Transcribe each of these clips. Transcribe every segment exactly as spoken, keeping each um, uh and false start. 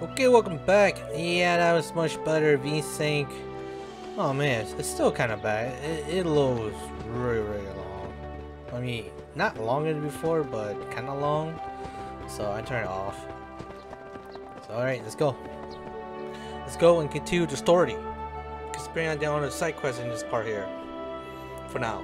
Okay, welcome back. Yeah, that was much better. V-Sync. Oh man, it's still kind of bad. It, it loads really, really long. I mean, not longer than before, but kind of long. So I turn it off. So alright, let's go. Let's go and continue the story. Let's bring on down the side quest in this part here. For now.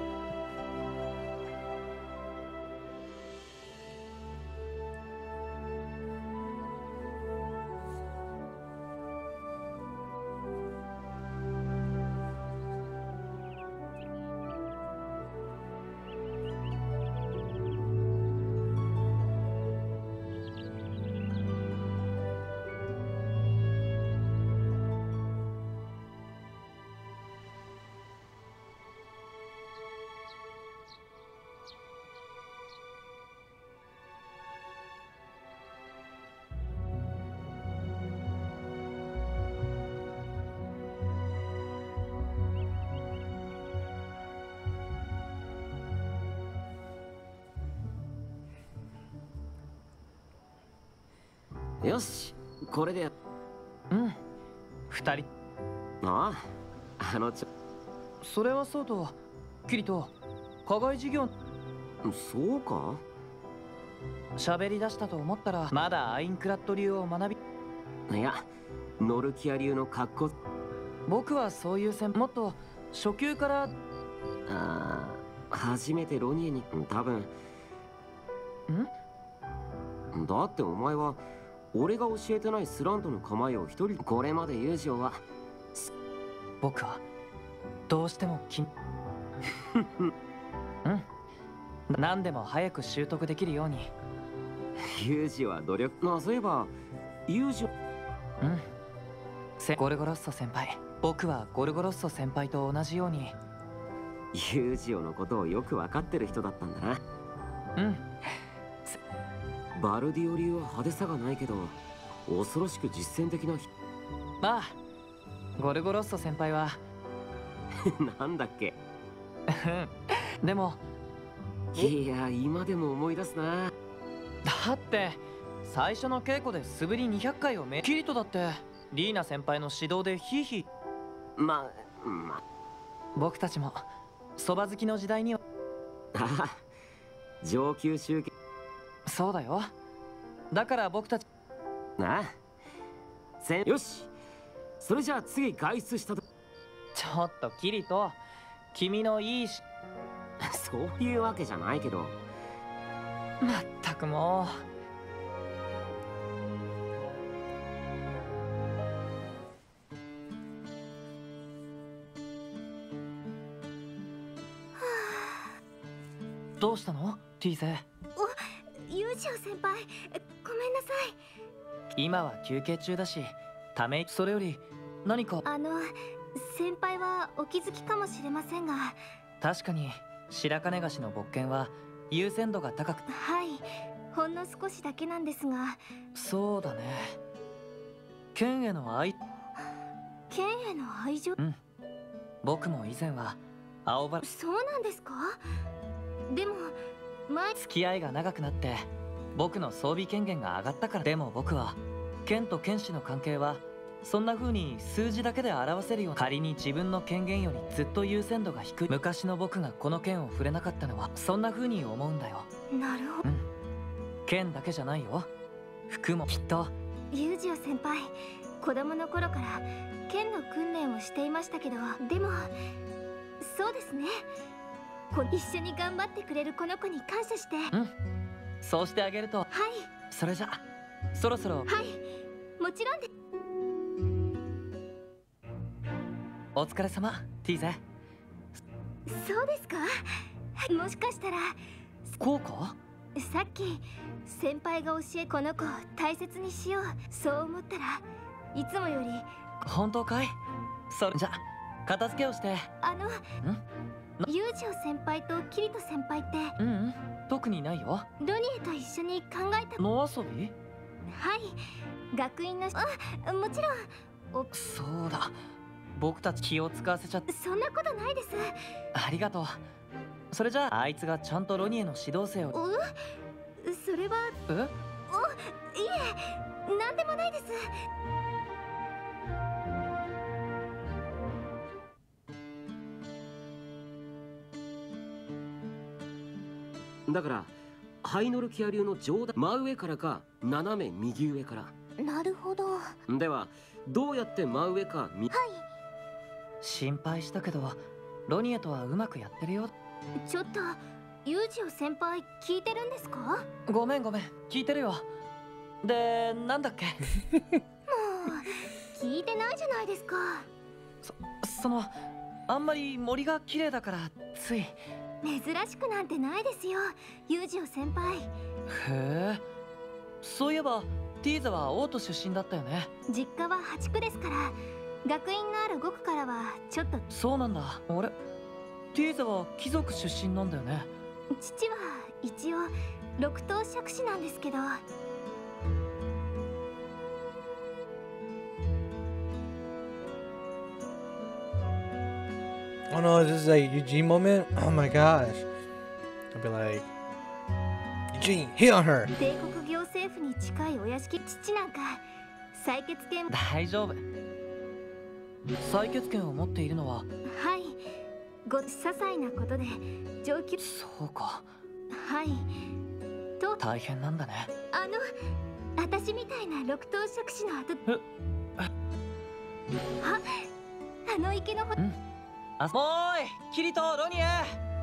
よし、これで。 うん、二人。 ああ、あのちょ。 それはそうと、キリト、課外授業。 そうか。 喋り出したと思ったら、まだアインクラッド流を学び。 いや、ノルキア流の格好。 僕はそういう線、もっと初級から。 ああ、初めてロニエに、多分。ん？だってお前は。俺が教えてないスラントの構えを一人。これまで友情は僕はどうしてもきうん何でも早く習得できるように。 友情は努力。まあそういえば友情。 うんせゴルゴロッソ先輩。僕はゴルゴロッソ先輩と同じように友情のことをよく分かってる人だったんだな。 うんバルディオ流は派手さがないけど恐ろしく実践的な。 まあゴルゴロッソ先輩はなんだっけでもいや今でも思い出すな。 だって最初の稽古で素振りにひゃっかいをめキリトだってリーナ先輩の指導でヒーヒー。まあまあ僕たちもそば好きの時代には。 ああ上級集計。 そうだよ。だから僕たちなあせんよし。それじゃあ次外出したと。 ちょっとキリト君のいいしそういうわけじゃないけど。 まったくもうどうしたのティーゼ。 ユージオ先輩、ごめんなさい。 今は休憩中だしためそれより何か。 あの先輩はお気づきかもしれませんが、 確かに白金菓子の勃剣は優先度が高く。 はい、ほんの少しだけなんですが。 そうだね。剣への愛剣への愛情。 うん僕も以前は青バラ。 そうなんですか。でも前付き合いが長くなって僕の装備権限が上がったから。でも僕は剣と剣士の関係はそんな風に数字だけで表せるよう。仮に自分の権限よりずっと優先度が低い昔の僕がこの剣を触れなかったのはそんな風に思うんだよ。 なるほど。 うん剣だけじゃないよ。服もきっと。 ユージオ先輩、子供の頃から剣の訓練をしていましたけど、でもそうですね、こ一緒に頑張ってくれるこの子に感謝して。 うんそうしてあげると。 はい。 それじゃそろそろ。 はいもちろんで。 お疲れ様ティーゼ。 そうですか。もしかしたらこうか。 さっき先輩が教えこの子を大切にしようそう思ったらいつもより。 本当かい。それじゃ片付けをして。 あのんユージオ先輩とキリト先輩って。 うんうん特にないよ。 ロニエと一緒に考えた。 野遊び。 はい学院の。あもちろん。おそうだ僕たち気を使わせちゃって。 そんなことないです。 ありがとう。それじゃああいつがちゃんとロニエの指導生を。 おそれは。 えおいえなんでもないです。 だからハイノルキア流の上段、真上からか斜め右上から。 なるほど。はではどうやって真上かみい。 心配したけどロニエとはうまくやってるよ。 ちょっとユージオ先輩聞いてるんですか？ ごめんごめん、聞いてるよ。で、なんだっけ？ もう聞いてないじゃないですか。 そ、そのあんまり森が綺麗だからつい。 珍しくなんてないですよ、ユージオ先輩。 へえ、そういえばティーザはオート出身だったよね。 実家ははちくですから、学院のあるごくからはちょっと。 そうなんだ。あれ、ティーザは貴族出身なんだよね。 父は一応六等爵士なんですけど。 Oh no, is this like Eugene moment? Oh my gosh. I'd be like, Eugene, hit on her. 帝国行政府に近いお屋敷、父なんか採血権。 大丈夫。採血権を持っているのは。 はい、ご些細なことで上級。 そうか。 はいと。 大変なんだね。 あの私みたいな六等爵士の後。 えあ、あの池のほ。 うん。あ、もーい、キリト、ロニエ。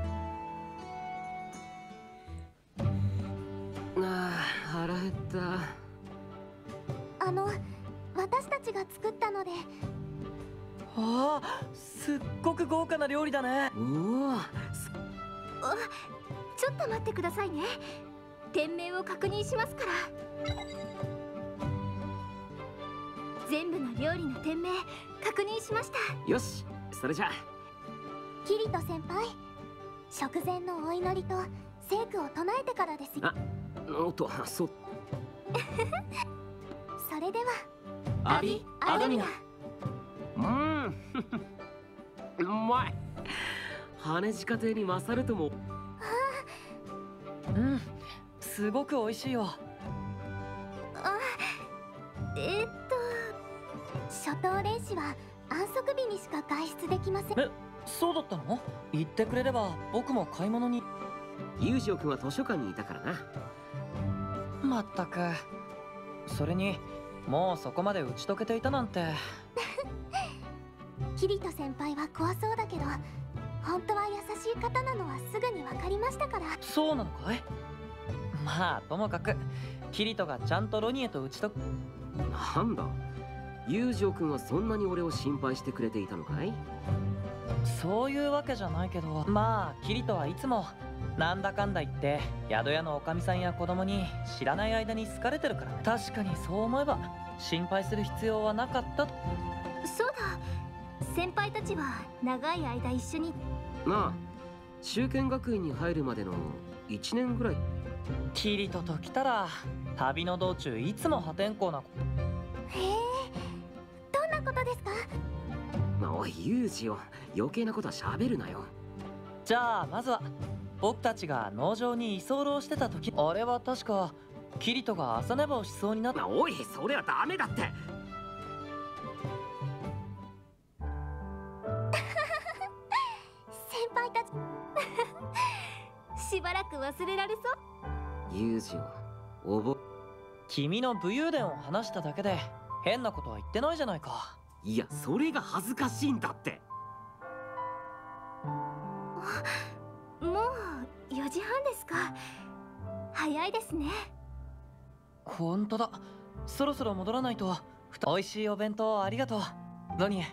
ああ、腹減った。 あの私たちが作ったので。 ああ、すっごく豪華な料理だね。 おお。 あ、ちょっと待ってくださいね。店名を確認しますから。全部の料理の店名確認しました。 よし、それじゃあ。 キリト先輩、食前のお祈りと聖句を唱えてからです。 あ、おっと、そう。 それでは。 アビアドミナ。 うん。うまい。羽地家庭に勝るとも。 うん、すごく美味しいよ。 あ、えー、っと初等練習は安息日にしか外出できません。 え、そうだったの？言ってくれれば僕も買い物に。 ユージオ君は図書館にいたからな。 まったく。それにもうそこまで打ち解けていたなんて。 キリト先輩は怖そうだけど本当は優しい方なのはすぐに分かりましたから。 そうなのかい？まあともかくキリトがちゃんとロニエと打ち解く。 なんだ、ユージオ君はそんなに俺を心配してくれていたのかい？ そういうわけじゃないけど、まあキリトはいつもなんだかんだ言って宿屋のおかみさんや子供に知らない間に好かれてるからね。確かにそう思えば心配する必要はなかったと。 そうだ、先輩たちは長い間一緒に。 なあ、修験学院に入るまでのいちねんぐらい。 キリトと来たら旅の道中いつも破天荒な。 へえ、どんなことですか？ まあ、おいユージオ、余計なことは喋るなよ。 じゃあまずは僕たちが農場に居候してた時、あれは確かキリトが朝寝坊しそうになった。 まあ、おい、それはダメだって。 先輩たちしばらく忘れられそう。 ユージオ、おぼ。 君の武勇伝を話しただけで変なことは言ってないじゃないか。 いや、それが恥ずかしいんだって。 もうよじはんですか。早いですね。 ほんとだ、そろそろ戻らないと。美味しいお弁当ありがとうロニエ。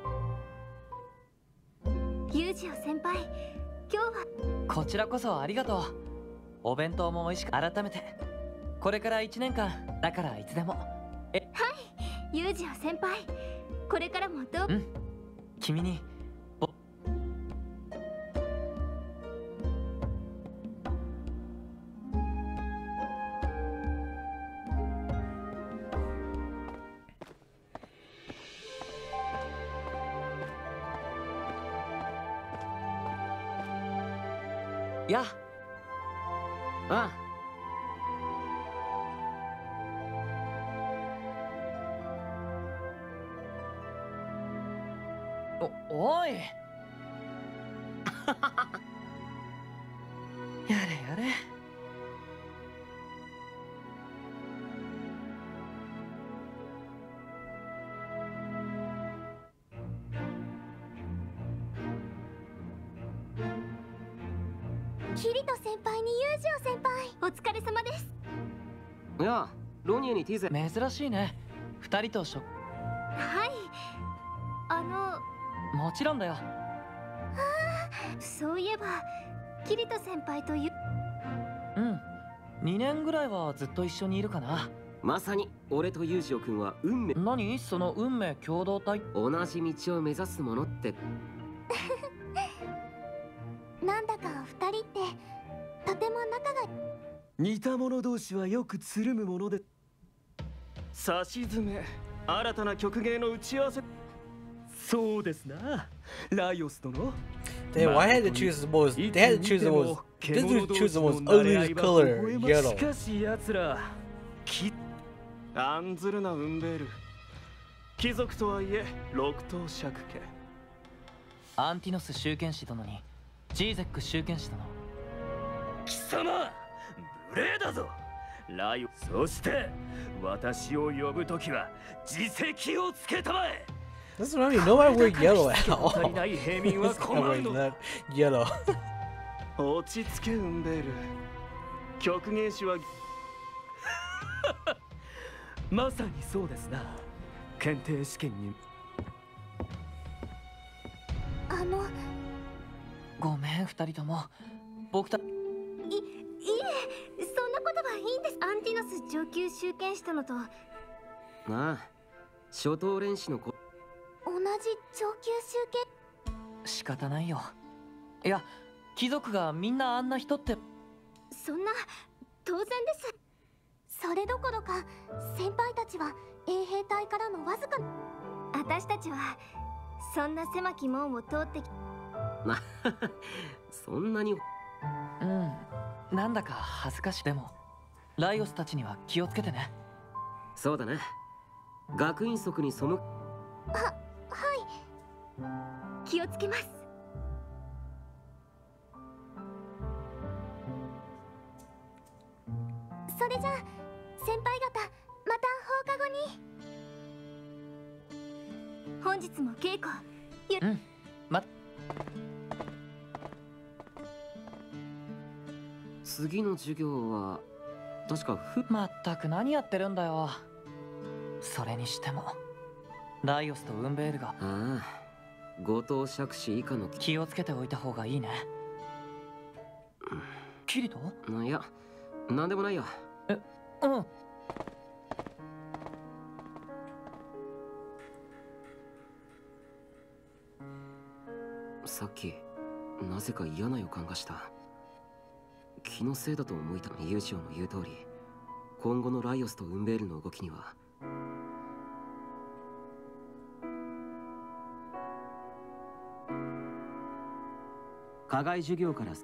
ユージオ先輩、今日は。 こちらこそありがとう。お弁当も美味しく。改めてこれからいちねんかんだからいつでも。え、 はい、ユージオ先輩、これからもどう。 うん、君に。やああ。 おおいやれやれ。 キリト先輩にユージオ先輩、お疲れ様です。 いや、ロニエにティゼ。 珍しいね、二人としょ。 はい、あのもちろんだよ。 そういえばキリト先輩とゆうん、にねんぐらいはずっと一緒にいるかな。 まさに俺とユージオ君は運命。 何その運命共同体。 同じ道を目指すものってなんだか二人ってとても仲が。 似た者同士はよくつるむもので。差し詰め、新たな曲芸の打ち合わせ。そうですな、ライオス殿。 They why had to choose the most they had to choose the most they had to choose the most ugliest color, し yellow. かし奴らき案ずるなウンベール。貴族とはいえ六等爵家。 アンティノス宗剣士殿にジーゼック宗剣士殿。 貴様無礼だぞライオ。そして私を呼ぶときは自責をつけたまえ。 That's what I mean. Nobody wear yellow at all. 足りない平民は Nobody 困る wear の。 that yellow. 落ち着けウンベール。曲芸師はまさにそうですな。検定試験に。 あのごめん二人とも。僕たいいえ、そんなことはいいんです。アンティノス上級宗剣士殿と同じなあ、初等練習の子。 上級宗剣。 仕方ないよ。いや、貴族がみんなあんな人って。 そんな当然です。それどころか先輩たちは衛兵隊からのわずか。私たちはそんな狭き門を通ってき。 なそんなに。 うん、なんだか恥ずかしい。でもライオスたちには気をつけてね。 そうだね。学院則に背く。 は、はい。気をつけます。それじゃあ先輩方、また放課後に。本日も稽古ゆ。 うん、ま。 次の授業は確かふ。 まったく何やってるんだよ。それにしてもライオスとウンベールが。 ああ、五等爵士以下の。 気をつけておいた方がいいね。キリト？ いや、なんでもないよ。 え、うん。 さっきなぜか嫌な予感がした。気のせいだと思いた。ユージオの言う通り、今後のライオスとウンベールの動きには。課外授業から。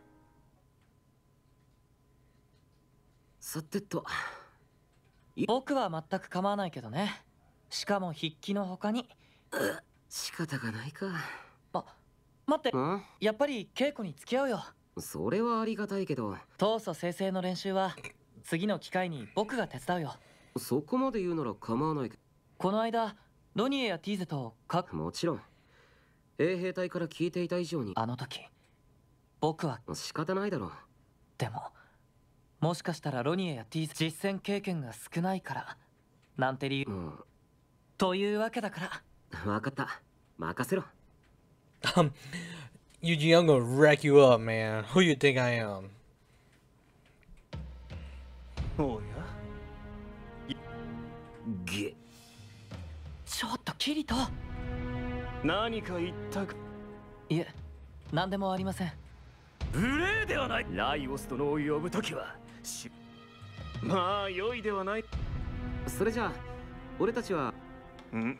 さてと、 僕は全く構わないけどね。しかも筆記の他に。 仕方がないか。 あ、待って、 ん？ やっぱり稽古に付き合うよ。 それはありがたいけど。 闘争生成の練習は次の機会に僕が手伝うよ。 そこまで言うなら構わないけど。 この間ロニエやティーゼとか。 もちろん衛兵隊から聞いていた以上に。 あの時僕は。 仕方ないだろう。 でももしかしたらロニエやティーゼ実戦経験が少ないからなんて理由。 もうというわけだから。 分かった、任せろ。 Um, Yuji, I'm gonna wreck you up, man. Who you think I am? おやゲ。 ちょっとキリト。 何か言ったか。 いえ、何でもありません。 無礼ではない。ライオス殿を呼ぶときはし。まあ良いではない。 それじゃあ俺たちは。 ん？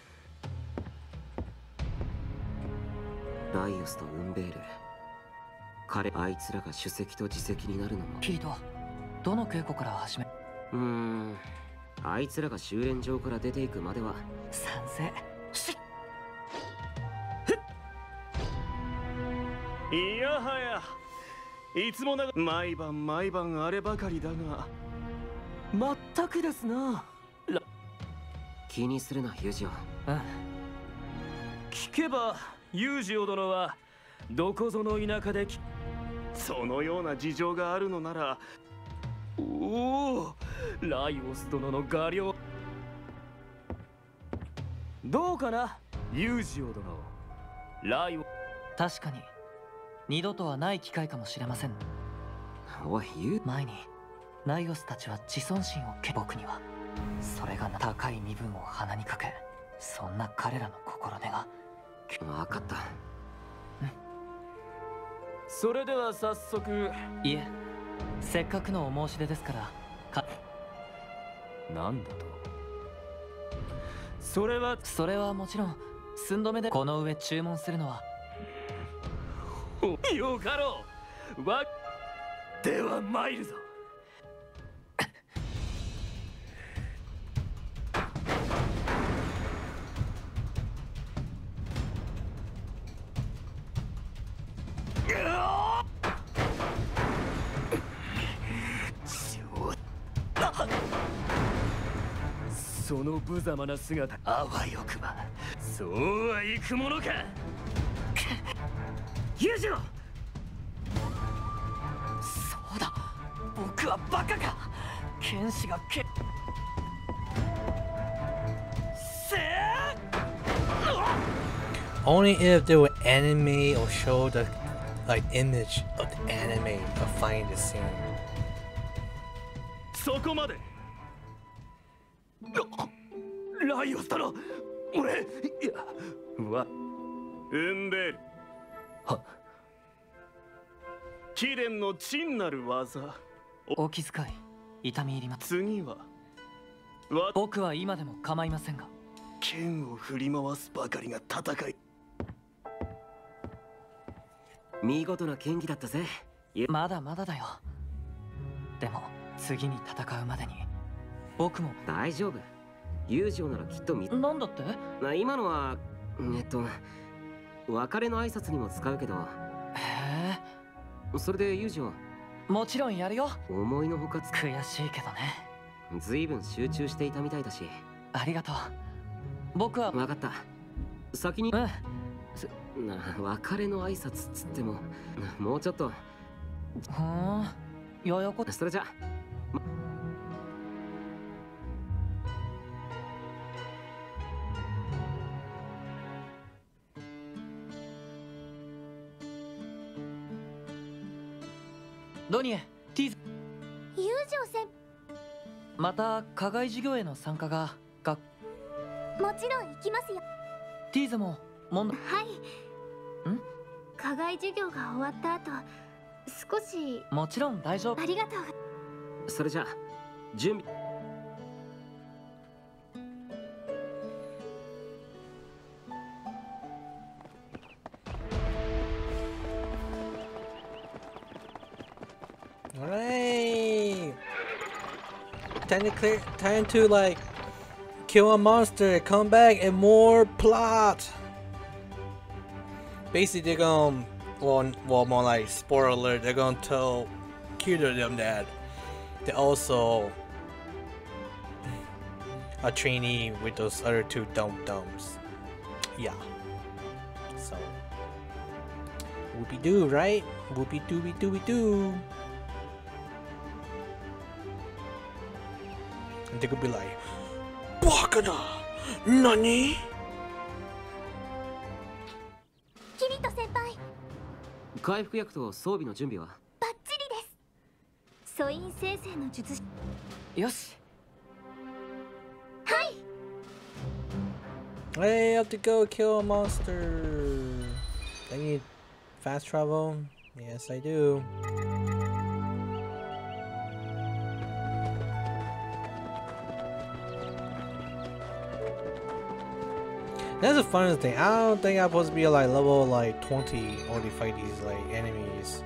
ライオスとウンベール、彼あいつらが首席と次席になるのも。 キリト、どの稽古から始め。 うーん、あいつらが修練場から出ていくまでは。 賛成。しいやはや、いつもながら毎晩毎晩あればかりだが、まったくですな。 気にするな、ユージオ。 うん。 聞けばユージオ殿はどこぞの田舎できそのような事情があるのなら、おお、ライオス殿の画量どうかな、ユージオ殿。ライオ確かに二度とはない機会かもしれません。 おい、ユー前にライオスたちは自尊心をけ僕にはそれがな高い身分を鼻にかけ、そんな彼らの心根が。 分かった。 それでは早速。 いえ、せっかくのお申し出ですからか。 なんだと。それはそれはもちろん寸止めでこの上注文するのは。 よかろう。わでは参るぞ。その無様な姿、あわよくばそうはいくものか。ユージオ。 そうだ、僕はバカか。剣士がけせー Only if there were anime or show the like image of the anime of finding the scene. そこまで。ライオス殿、俺、いや、わ、ウンベール。は、貴殿の真なる技。 お気遣い痛み入ります。 次は、わ、 僕は今でも構いませんが。 剣を振り回すばかりが戦い。 見事な剣技だったぜ。 まだまだだよ。でも次に戦うまでに僕も。 大丈夫。ユージオならきっと見。 なんだって？ な今のはえっと別れの挨拶にも使うけど。 へえ。それでユージオ。 もちろんやるよ。 思いのほかつ悔しいけどね。 ずいぶん集中していたみたいだし。 ありがとう。僕は分かった。先に。 うん。 な別れの挨拶つってももうちょっと。 ふん。ややこ。 それじゃ。まドニエ、ティーズ。 友情戦。 また課外授業への参加ががもちろん行きますよ。 ティーズも問題。 はい。 ん？ 課外授業が終わった後、少し。 もちろん大丈夫。 ありがとう。 それじゃ準備。 Alright! Time to clear, time to like kill a monster, come back, and more plot! Basically, they're gonna, well, well, more like, spoiler alert, they're gonna tell Kirito them that they're also a trainee with those other two dum-dums. Yeah. So, whoopie-doo, right? Whoopie-dooby-dooby-doo. And they could be like, Bakada! Nani? キリト先輩。 回復薬と装備の準備はバッチリです。素因生成の術師。 よし。 はい。 Hey, I have to go kill a monster. I need fast travel. Yes, I do. That's the funnest thing. I don't think I'm supposed to be like level like twenty or to fight these like enemies.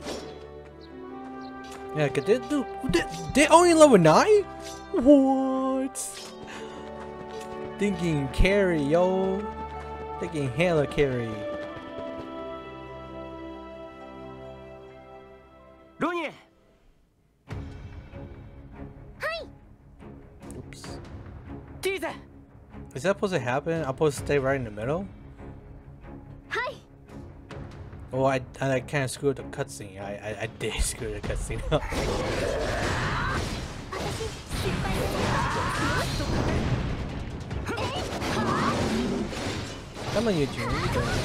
Yeah, cause they do. They, they only level nine. What? Thinking carry, yo. Thinking hella carry. ティーゼ Is that supposed to happen? I'm supposed to stay right in the middle? はい。 Oh, I, I kind of screwed the cutscene. I, I, I did screw the cutscene up. 私心配です。 Come on, Eugene. What are you doing?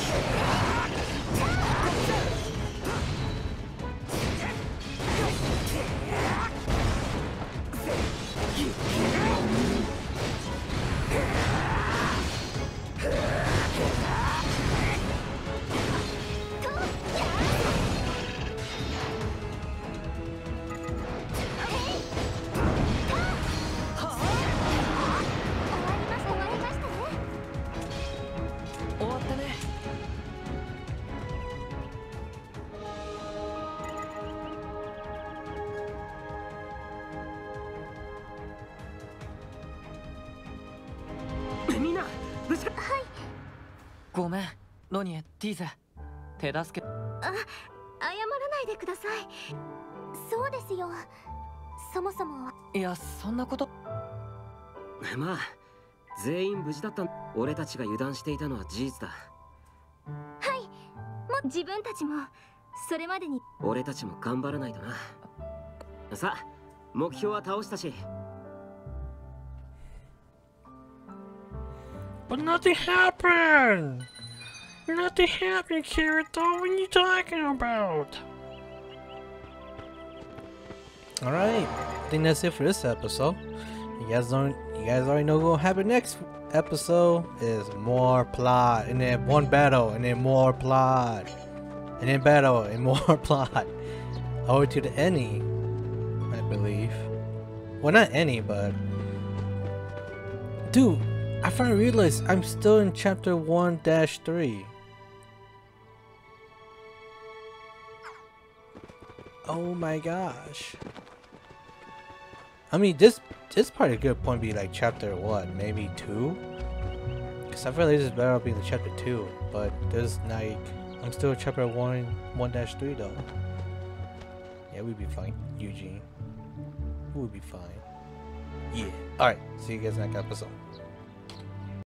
ごめんロニエティーゼ手助け。 あ、謝らないでください。そうですよ。そもそもいやそんなこと。 まあ全員無事だった。俺たちが油断していたのは事実だ。 はい、もう自分たちもそれまでに。 俺たちも頑張らないとな。さあ目標は倒したし。 But nothing happened! Nothing happened, Kirito! What are you talking about? Alright, I think that's it for this episode. You guys don't you guys already know what'll happen next episode is more plot and then one battle and then more plot. And then battle and more plot. Over to the ending, I believe. Well not any, but dude, I finally realized I'm still in chapter one dash three. Oh my gosh. I mean this this part a good point be like chapter what, maybe two? Cause I feel like this better be the chapter two, but there's like I'm still in chapter one one dash three though. Yeah, we'd be fine, Eugene. We'll be fine. Yeah. Alright, see you guys next episode.